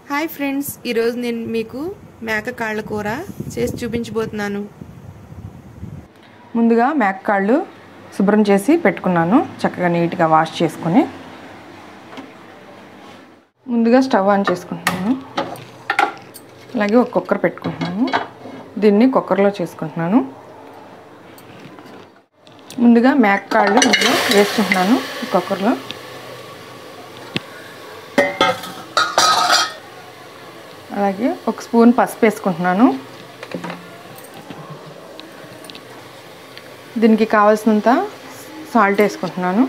Hi friends, ఈరోజు నేను మీకు మేక కాళ్ళ కూర చేసి చూపించబోతున్నాను. ముందుగా మేక కాళ్ళు శుభ్రం చేసి పెట్టుకున్నాను. చక్కగా నీట్గా వాష్ చేసుకొని ముందుగా స్టవ్ ఆన్ చేసుకుంటున్నాను. అలాగే ఒక కుక్కర్ పెట్టుకుంటున్నాను. దీన్ని కుక్కర్లో చేసుకుంటున్నాను. ముందుగా మేక కాళ్ళు ఇందులో వేసుకుంటున్నాను. కుక్కర్లో అలాగే ఒక స్పూన్ పసుపు వేసుకుంటున్నాను. దీనికి కావాల్సినంత సాల్ట్ వేసుకుంటున్నాను.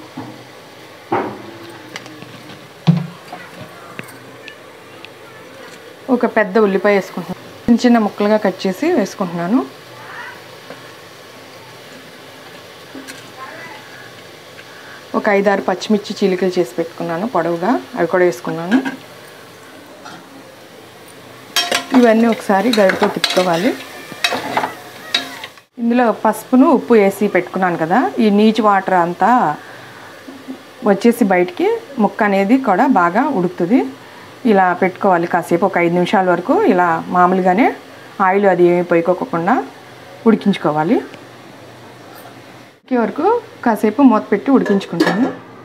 ఒక పెద్ద ఉల్లిపాయ వేసుకుంటున్నాను. చిన్న చిన్న ముక్కలుగా కట్ చేసి వేసుకుంటున్నాను. ఒక 5-6 పచ్చిమిర్చి చీలికలు చేసి పెట్టుకున్నాను పొడవుగా, అవి కూడా వేసుకున్నాను. ఇవన్నీ ఒకసారి గరిటతో తిప్పుకోవాలి. ఇందులో పసుపును ఉప్పు వేసి పెట్టుకున్నాను కదా, ఈ నీచు వాటర్ అంతా వచ్చేసి బయటికి ముక్క అనేది కూడా బాగా ఉడుకుతుంది. ఇలా పెట్టుకోవాలి కాసేపు, ఒక 5 నిమిషాల వరకు ఇలా మామూలుగానే ఆయిల్ అది ఏమి పోయికోకుండా ఉడికించుకోవాలి. ఉడికే వరకు కాసేపు మూత పెట్టి ఉడికించుకుంటాను.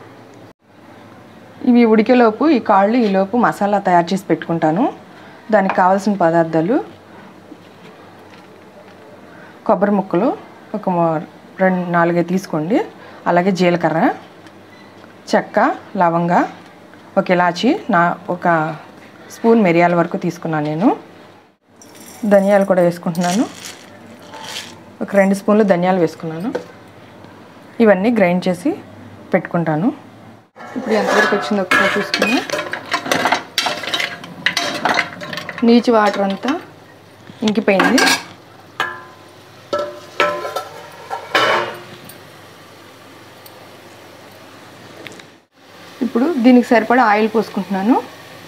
ఇవి ఉడికేలోపు ఈ కాళ్ళు ఈలోపు మసాలా తయారు చేసి పెట్టుకుంటాను. దానికి కావాల్సిన పదార్థాలు: కొబ్బరి ముక్కలు ఒక 2-4 తీసుకోండి. అలాగే జీలకర్ర, చెక్క, లవంగ, ఒక ఇలాచి, ఒక స్పూన్ మిరియాల వరకు తీసుకున్నాను నేను. ధనియాలు కూడా వేసుకుంటున్నాను. ఒక 2 స్పూన్లు ధనియాలు వేసుకున్నాను. ఇవన్నీ గ్రైండ్ చేసి పెట్టుకుంటాను. ఇప్పుడు ఎంతవరకు వచ్చిందో ఒకసారి చూసుకుని, నీచు వాటర్ అంతా ఇంకిపోయింది. ఇప్పుడు దీనికి సరిపడా ఆయిల్ పోసుకుంటున్నాను.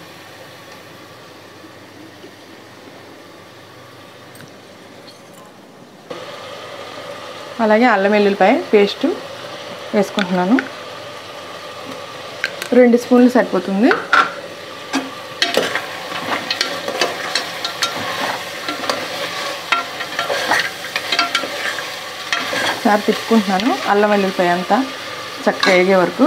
అలాగే అల్లం వెల్లుల్లిపాయ పేస్ట్ వేసుకుంటున్నాను. 2 స్పూన్లు సరిపోతుంది. ఒకసారి తిప్పుకుంటున్నాను అల్లం వెల్లుల్లిపాయ అంతా చక్కగా వేగే వరకు.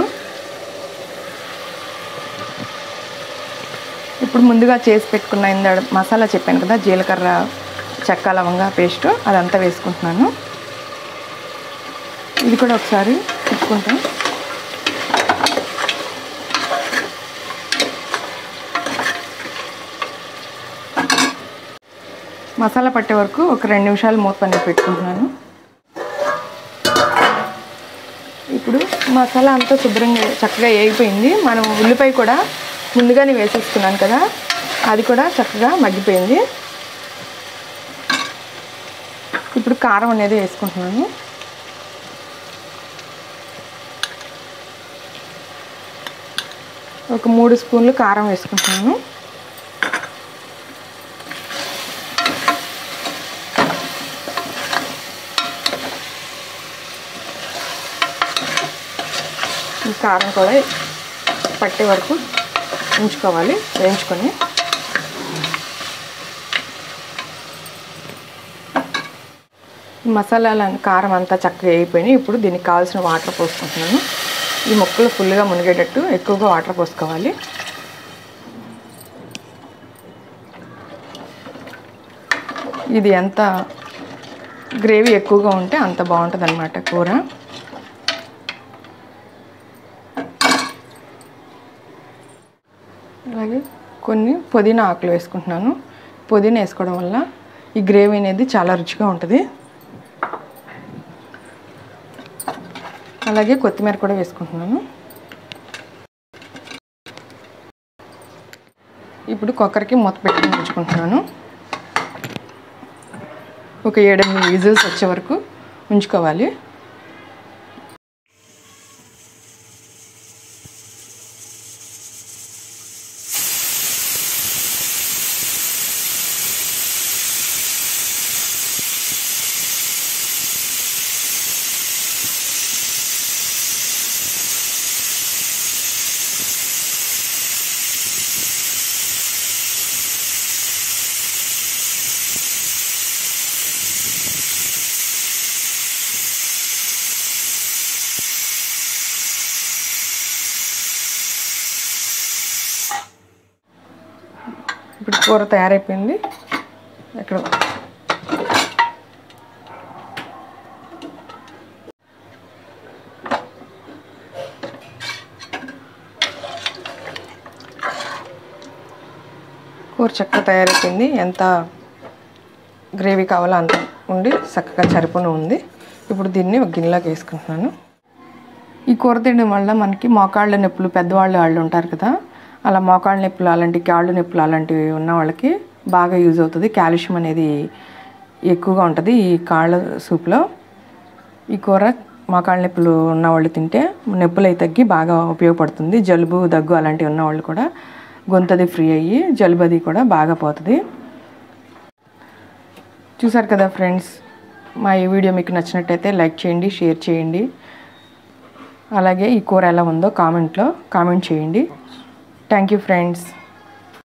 ఇప్పుడు ముందుగా చేసి పెట్టుకున్న మసాలా చెప్పాను కదా, జీలకర్ర, చెక్క, లవంగా పేస్ట్, అదంతా వేసుకుంటున్నాను. ఇది కూడా ఒకసారి తిప్పుకుంటాం. మసాలా పట్టే వరకు ఒక 2 నిమిషాలు మూత పని పెట్టుకుంటున్నాను. ఇప్పుడు మసాలా అంతా శుభ్రంగా చక్కగా వేగిపోయింది. మనం ఉల్లిపాయ కూడా ముందుగానే వేసేసుకున్నాను కదా, అది కూడా చక్కగా మగ్గిపోయింది. ఇప్పుడు కారం అనేది వేసుకుంటున్నాను. ఒక 3 స్పూన్లు కారం వేసుకుంటున్నాను. ఈ కారం కూడా పట్టే వరకు ఉంచుకోవాలి, వేయించుకొని. మసాలాల కారం అంతా చక్కగా వేగిపోయినాయి. ఇప్పుడు దీనికి కావాల్సిన వాటర్ పోసుకుంటున్నాను. ఈ ముక్కలు ఫుల్గా మునిగేటట్టు ఎక్కువగా వాటర్ పోసుకోవాలి. ఇది ఎంత గ్రేవీ ఎక్కువగా ఉంటే అంత బాగుంటుంది అన్నమాట కూర. అలాగే కొన్ని పుదీనా ఆకులు వేసుకుంటున్నాను. పుదీనా వేసుకోవడం వల్ల ఈ గ్రేవీ అనేది చాలా రుచిగా ఉంటుంది. అలాగే కొత్తిమీర కూడా వేసుకుంటున్నాను. ఇప్పుడు కుక్కర్కి మూత పెట్టి ఉంచుకుంటున్నాను. ఒక 7-8 విజిల్స్ వచ్చే వరకు ఉంచుకోవాలి. ఇప్పుడు కూర తయారైపోయింది. ఎక్కడ కూర చక్కగా తయారైపోయింది. ఎంత గ్రేవీ కావాలో అంత ఉండి చక్కగా సరిపోను ఉంది. ఇప్పుడు దీన్ని ఒక గిన్నెలోకి వేసుకుంటున్నాను. ఈ కూర తినడం వల్ల మనకి మోకాళ్ళ నొప్పులు, పెద్దవాళ్ళు ఉంటారు కదా, అలా మోకాళ్ళ నొప్పులు అలాంటి కాళ్ళు నొప్పులు అలాంటివి ఉన్న వాళ్ళకి బాగా యూజ్ అవుతుంది. కాల్షియం అనేది ఎక్కువగా ఉంటుంది ఈ కాళ్ళ సూప్లో. ఈ కూర మోకాళ్ళ నొప్పులు ఉన్నవాళ్ళు తింటే నొప్పులు అయి తగ్గి బాగా ఉపయోగపడుతుంది. జలుబు, దగ్గు అలాంటివి ఉన్నవాళ్ళు కూడా గొంతది ఫ్రీ అయ్యి జలుబు అది కూడా బాగా పోతుంది. చూసారు కదా ఫ్రెండ్స్, మా ఈ వీడియో మీకు నచ్చినట్టయితే లైక్ చేయండి, షేర్ చేయండి. అలాగే ఈ కూర ఎలా ఉందో కామెంట్ చేయండి. Thank you friends.